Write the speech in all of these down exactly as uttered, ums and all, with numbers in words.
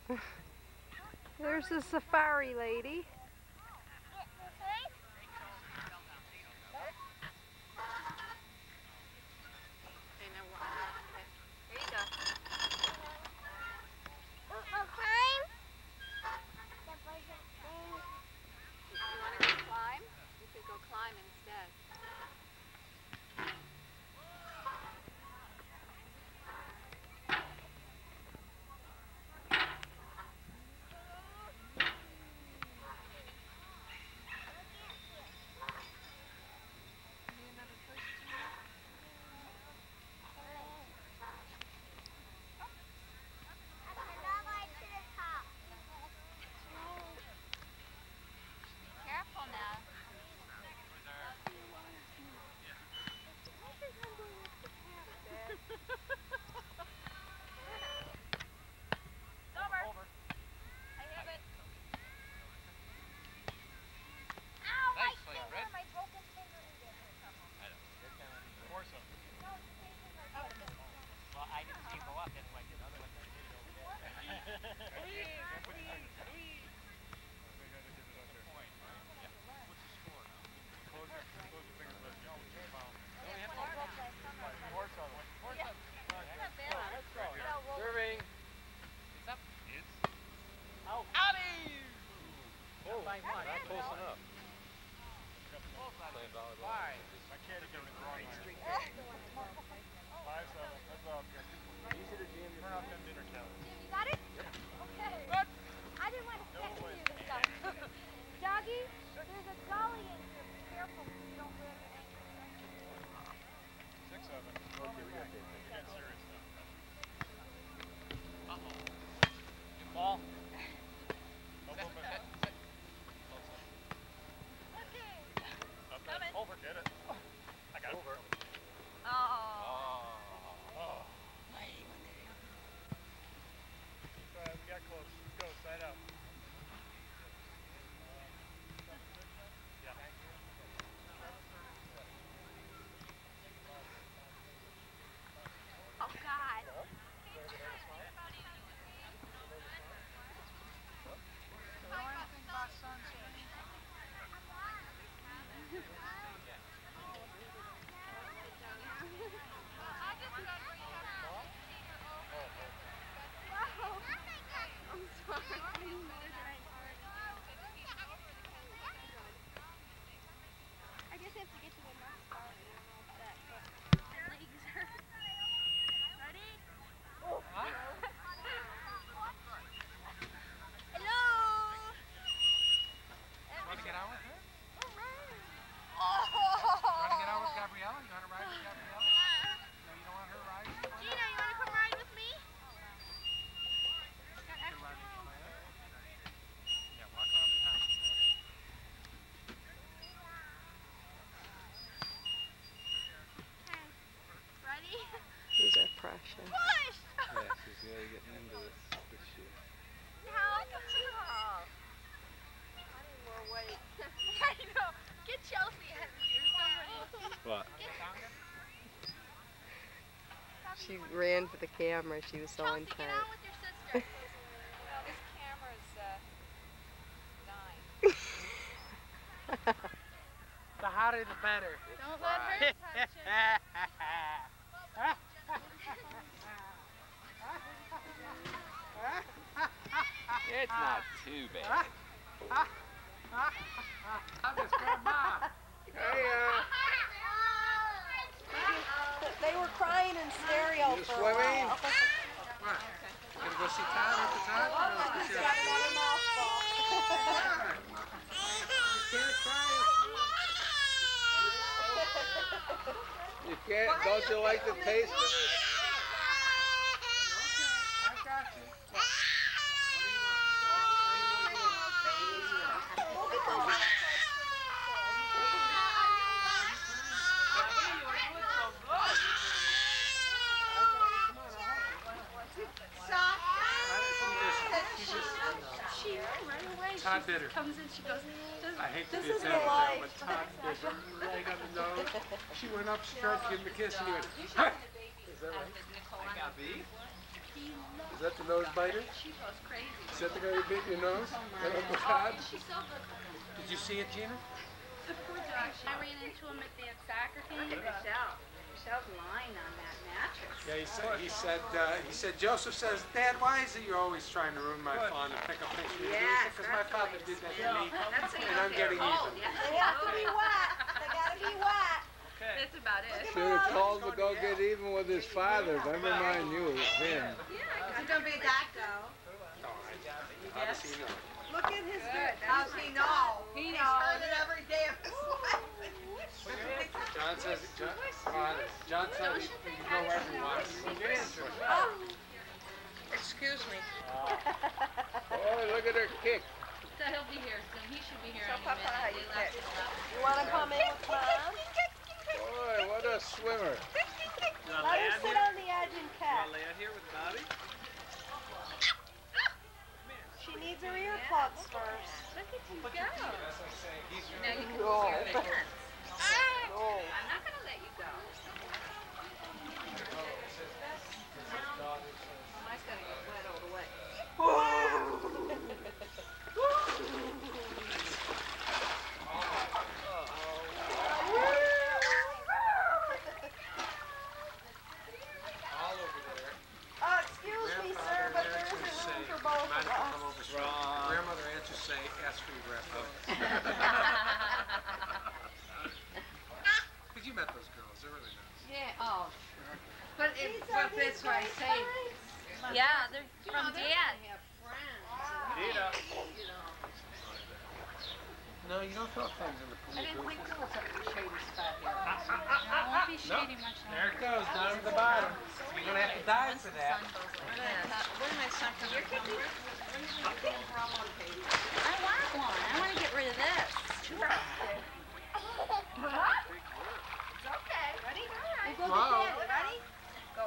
There's the safari lady. These are precious. Push! Yeah, she's really getting into this, this shoe. No, I need more weight. I know. Get Chelsea out of here. Somebody. What? She ran for the camera. She was so Chelsea, intense. get on with your sister. Well, this camera's uh, dying. The hotter the better. Don't let her touch it. It's not too bad. I'm just grandma. Hey, uh, They were crying in stereo you for a swimming? while. What? You gonna go see Todd at the time? Or let's go see Got another mouthful. You can't, don't you like the taste of it? I got you. Todd bit her. Comes in, she goes, I hate to This be a is the savage, life. but Todd bit her right on the nose. She went up, stretched, gave him a kiss, and he went, huh! Is that right? I got beef. he loves Is that the nose biter? She goes crazy. Is that the guy who bit your nose? That Uncle Todd? She's so good for them. Did you see it, Gina? The poor dog. I ran into him at the soccer game. Look at Michelle. Michelle's lying on that mattress. Yeah, he said, he said, uh, he said, Joseph says, Dad, why is it you're always trying to ruin my fun and pick up pictures? Yes, Because my that's father the way did that to to me, That's and I'm getting even. They have to be wet. They gotta be wet. That's about it. Should have called to go get even with his father. Never mind you, him. Is it gonna be a doctor? How does he know? Look at his Good. How's he know? He He's knows. heard it every day of his life. John says, John, Father, John said he, he can go wherever he wants. Get into it. Oh. Excuse me. Oh, look at her kick. So he'll be here soon. He should be here So, any Papa, minute. how They you left fit? him up. You want to come in with Mom? Boy, what a swimmer. Let her sit on the edge and catch. lay out here with Bobby? She needs her earplugs first. Look at you go. As I say, he's Now you can Go. see your pants. Oh. I'm not gonna let you go. Mine's gonna get wet all the way. all over there. Oh, excuse me, sir, but there isn't room for both of Might have to come us. over straight. Grandmother answers say, ask for your grandfather. Because you met those girls, they're really nice. Yeah. Oh, sure. But it, These but are these that's why I great say. times. Yeah, they're from Dad. No, you don't throw things in the pool. I didn't do think you? there was a shady spot here. No, it won't be shady much longer. There it goes, down to the bottom. You're going to have to dive for that. Where's my son from? Your kid? I want one. I want to get rid of this. What? It's okay. Ready? We go Wow. get Daddy. Ready? Go.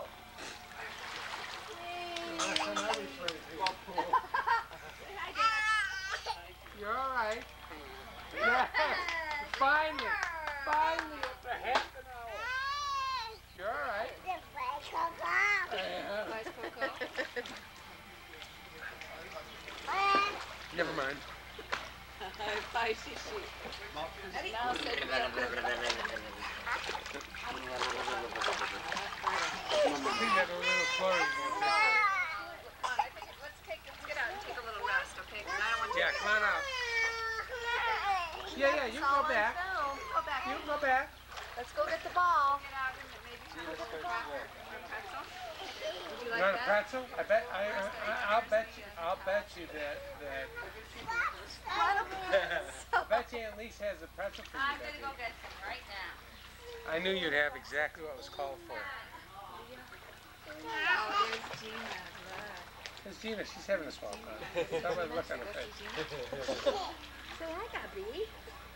You're all right. Yeah. Finally, finally, after half an hour. You're all right. Yeah. Nice Coco. Never mind. Bye, Shishi. Now say together. I think that a little flurry. Let's take, let's get out and take a little rest, okay? 'Cause I don't want to. Yeah, come on out. Yeah, yeah, you can go back. Go back. You can go back. Let's go get the ball. Get out and maybe See, let's go to there. Would you You like want a that? pretzel? I bet I, I I'll bet you I'll bet you that that I bet you Aunt Lisa has a pretzel for you I'm that gonna go day. get some right now. I knew you'd have exactly what was called for. Oh, there's Gina. Look. It's Gina, she's having a swell time. Tell by the look on her face. Say hi, Gabby.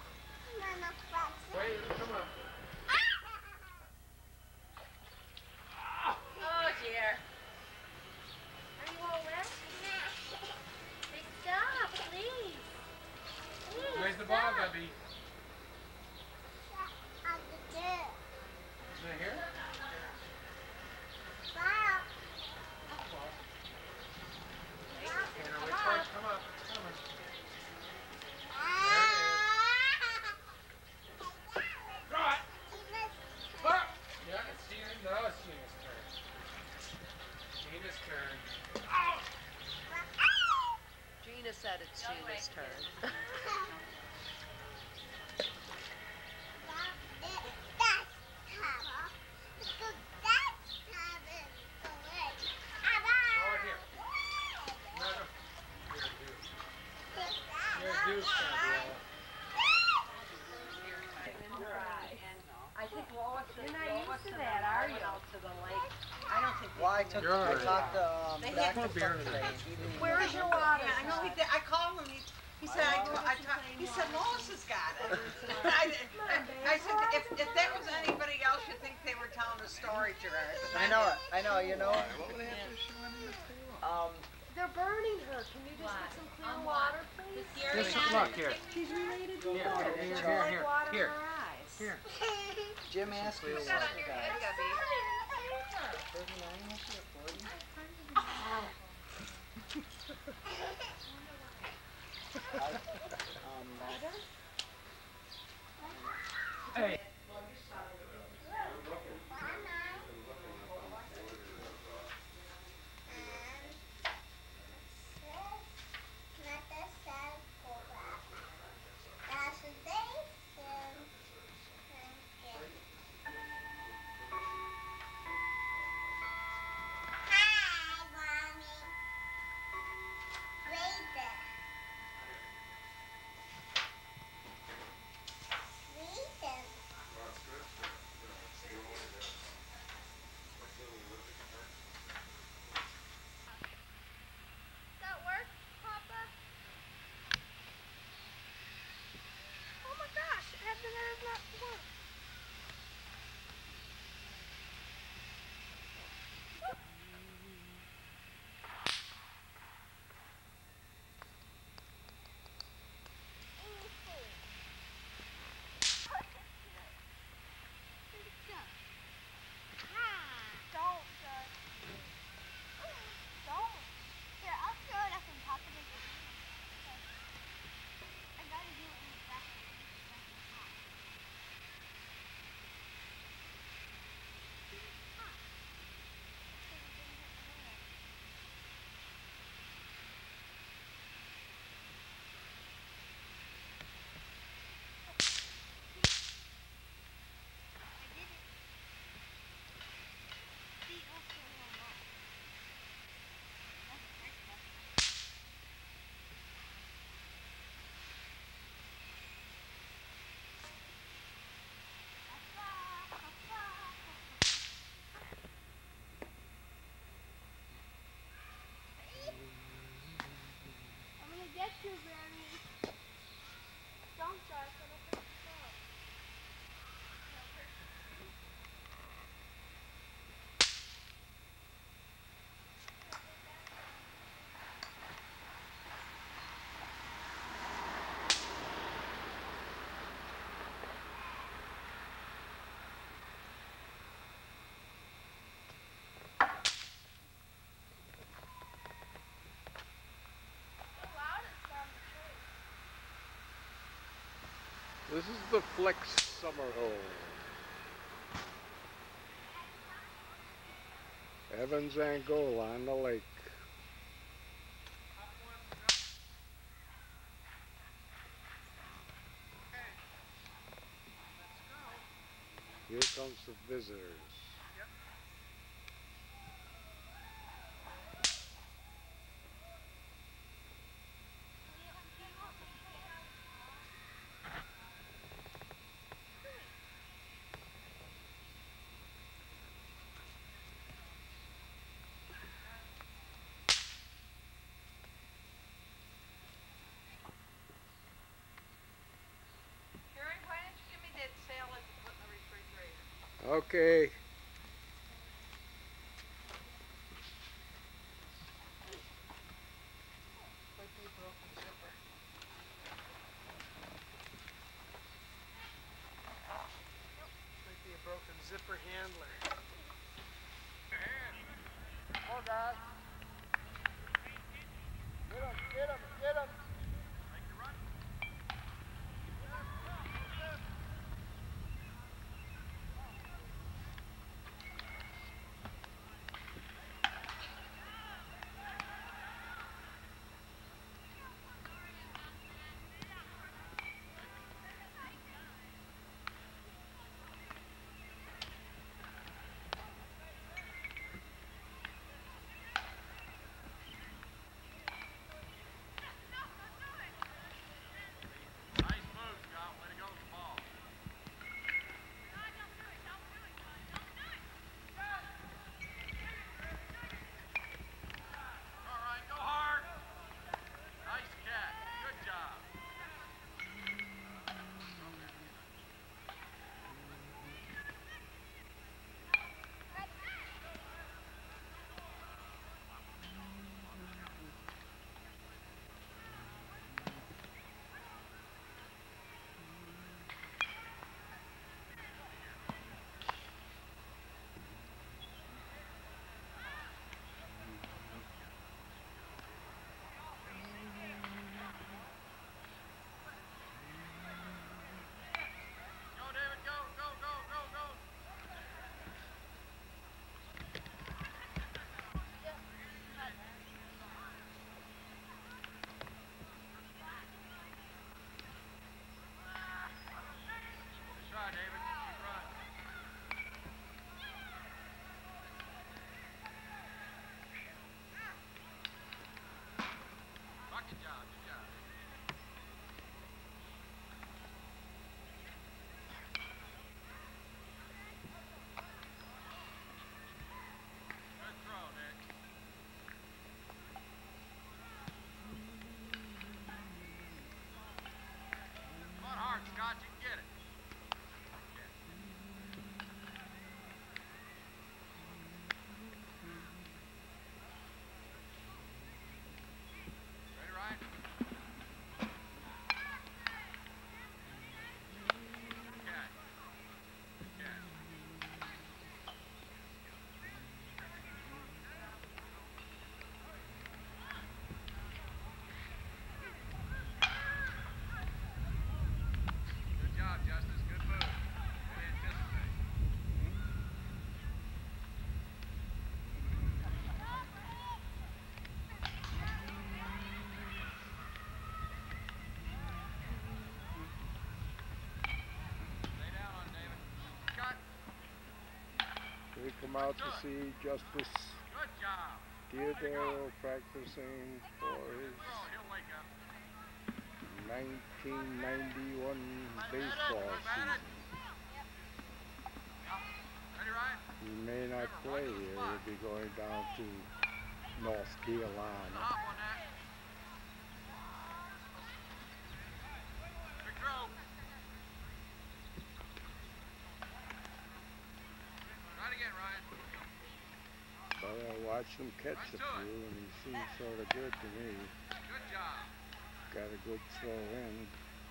Wait, come on. Oh dear. Are you all wet? Hey, stop, please. Please, Where's the ball, stop. Gubby? Is it here? Okay, now wait for it to come up. It's coming. There it is. Draw it. Ah! Yeah, it's Gina. No, it's Gina's turn. Gina's turn. Gina said it's Don't wait. Gina's turn. Throw it here. No, no. You're a deuce. You're a deuce, Gabriella. I think Lois is, You're not used to that, are you? To the lake. I don't think. Well, I took, You're all I right. talked to, um, They Doctor More beer in today. there. He didn't- Where is your water? Yeah, I know he did. I called him. He, he said I, ta- I ta- he said Lois has got it. And I, I, I said if, if that was anybody else, you'd think they were telling a story to her. I know it, I know, you know it. What would happen if she went in the pool? Um, They're burning her. Can you just get some clear water, please? Just look here. She's related to Here, you. here, She's here, like here, water here. in her eyes. Here. Jim asked me what Got on you your got. head, Gabby. thirty-nine, is it, or forty? This is the Flex Summer Hole. Evans Angola on the lake. Here comes the visitors. Karen, why don't you give me that salad to put in the refrigerator? Okay. Might be a broken zipper. Might be a broken zipper handler. Oh, guys. Get him, get him, get him. We come out to see Justice Theodore practicing for his nineteen ninety-one baseball season. He may not play here, he'll be going down to North Carolina. But I watched him catch a few and he seems sort of good to me. Got a good throw in.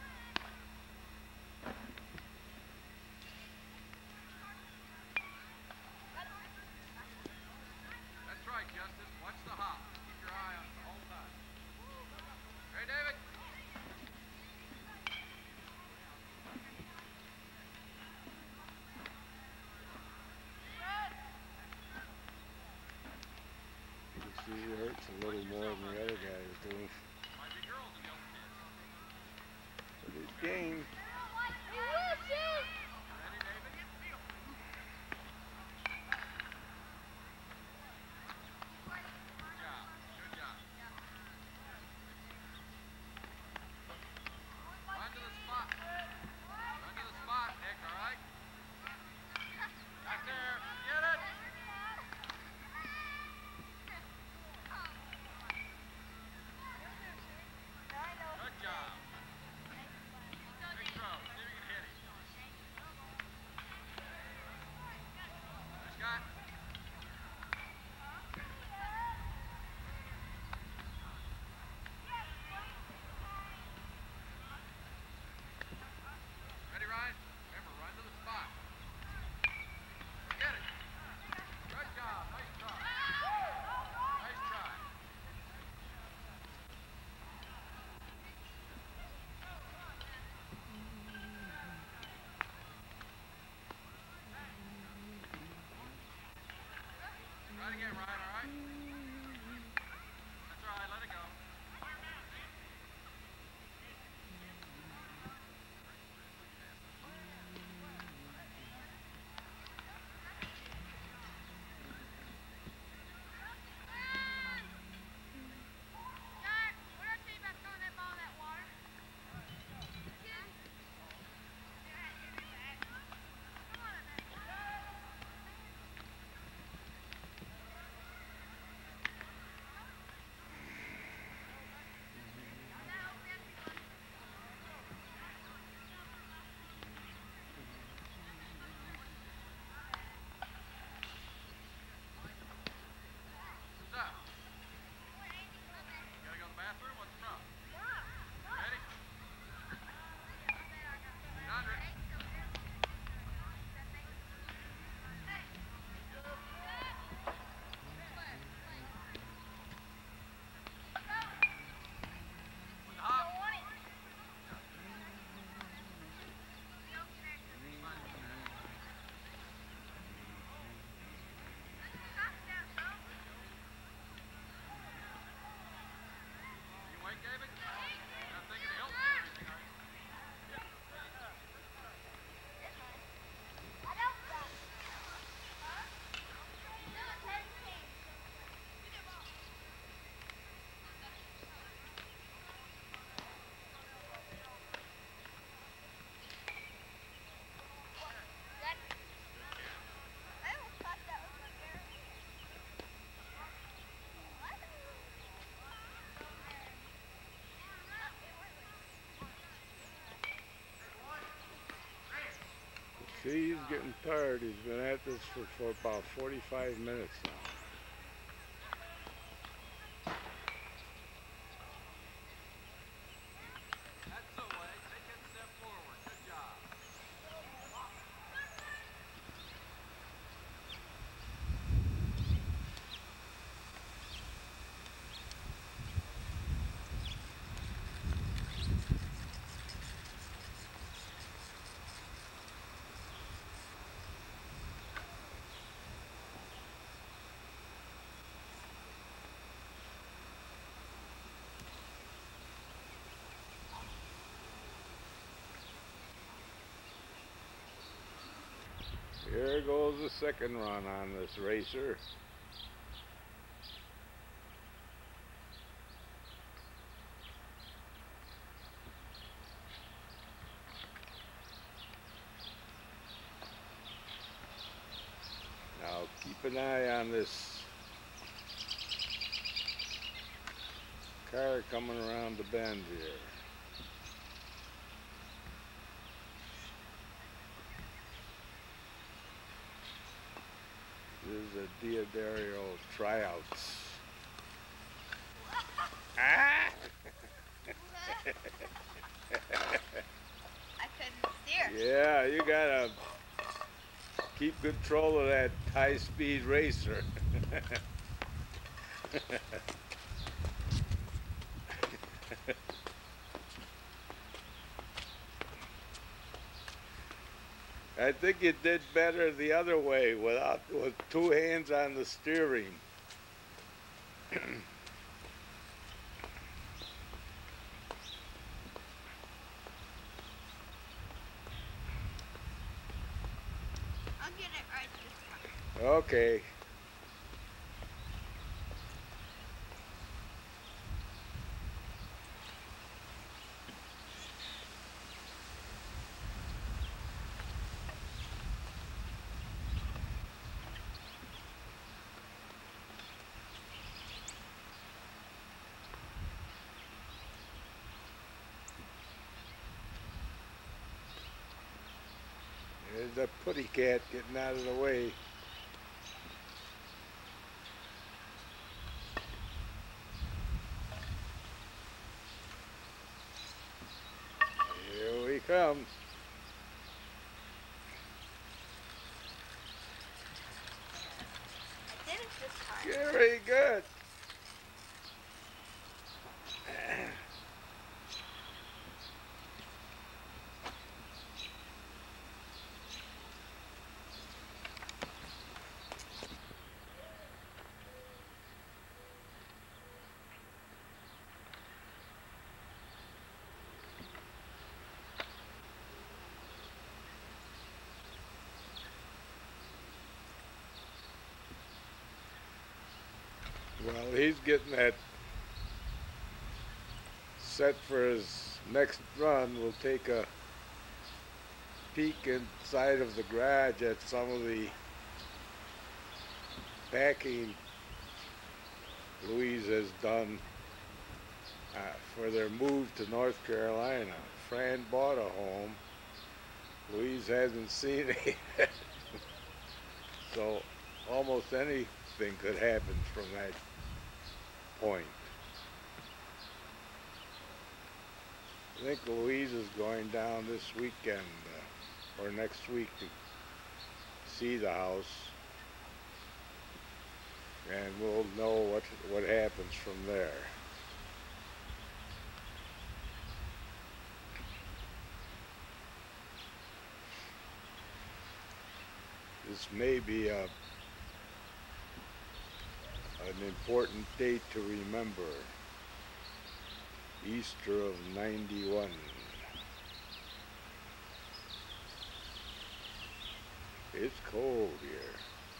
That's right, Justice. Watch the hop. Keep your eye on it the whole time. Hey, David. usually hurts a little more than the other guys do. But it's game. Again, Ryan, all right? That's all right, let it go. See, he's getting tired. He's been at this for, for about forty-five minutes now. Here goes the second run on this racer. Now keep an eye on this car coming around the bend here. This is a Diodario tryouts. Ah! I couldn't steer. Yeah, you gotta keep control of that high-speed racer. I think you did better the other way without with two hands on the steering. I'll get it right this time. Okay. There's the putty cat getting out of the way. Here we come. I did it this time. Very good. Well, he's getting that set for his next run. We'll take a peek inside of the garage at some of the packing Louise has done uh, for their move to North Carolina. Fran bought a home. Louise hasn't seen it yet. So almost anything could happen from that point. I think Louise is going down this weekend uh, or next week to see the house, and we'll know what what happens from there. This may be a an important date to remember. Easter of ninety-one. It's cold here.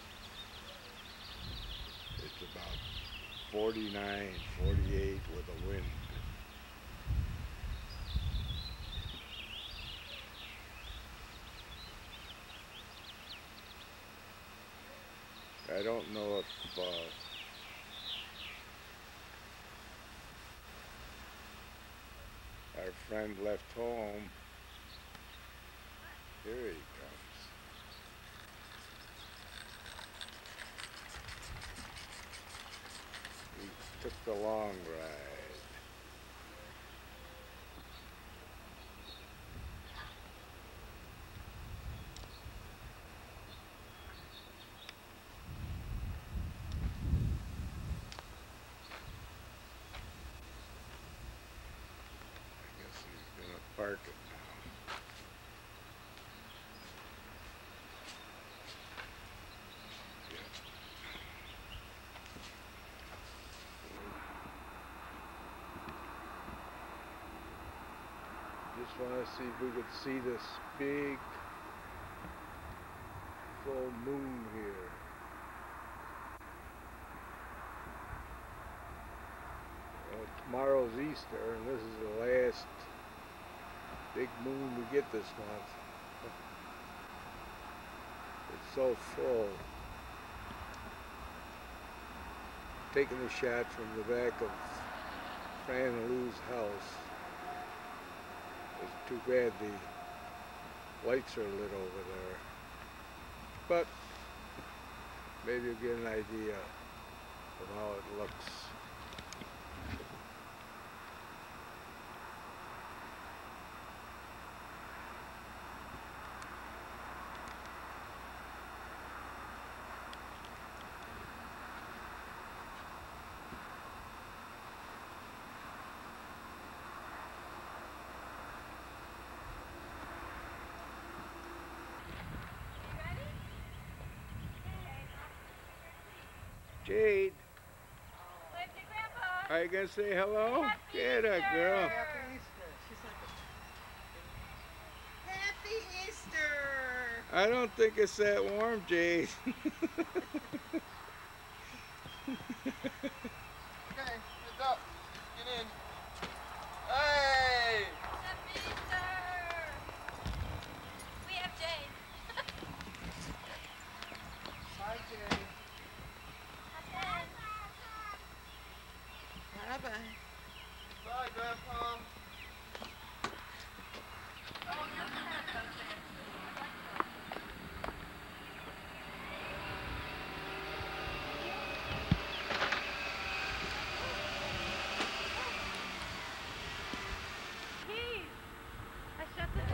It's about forty-nine, forty-eight with a wind. I don't know if uh, our friend left home. Here he comes. He took the long ride. Park it now. Yeah. Just want to see if we could see this big full moon here. Well, tomorrow's Easter, and this is the last big moon we get this month. It's so full. Taking a shot from the back of Fran and Lou's house. It's too bad the lights are lit over there. But maybe you'll get an idea of how it looks. Jade. Wait Are you gonna say hello? Get a girl. Happy Easter. She's like, Happy Easter. I don't think it's that warm, Jay. Okay, heads up. Get in. Hey! Happy Easter! We have Jane. Bye, Jay. Bye-bye. Bye, Grandpa. I shut the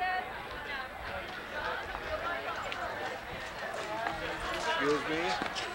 Excuse me?